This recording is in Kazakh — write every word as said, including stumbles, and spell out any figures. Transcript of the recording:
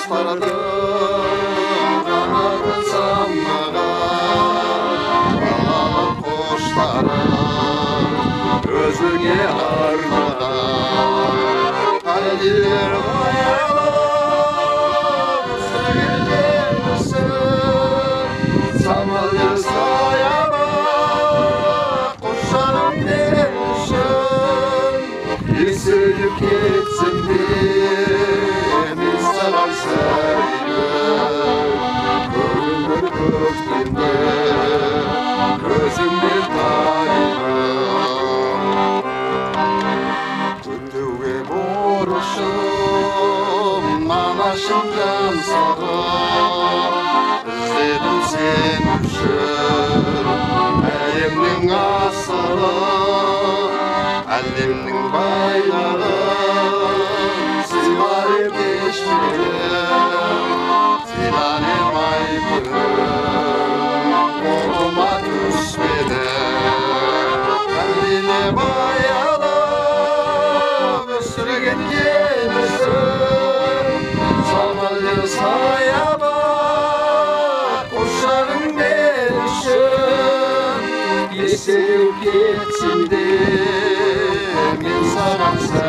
құстардың қанаты саммаған балалық құштарым өзіңе арнаған әлдилер баялап өсірген жемісін самал саяба құшағым мен үшін есейіп кетсем де мен саған сәйгүл көгілдір көктемде көзіңмен тайдым күтуге борышым анашым жан сағым іздедім сен үшін әлемнің асылын әлемнің байлығын сыйлар кешпедім сыйланем ай күнім қолыма түспеді әлдиле баялап өсірген жемісін самал саяба құшағың мен үшін есейіп кетсем де мен саған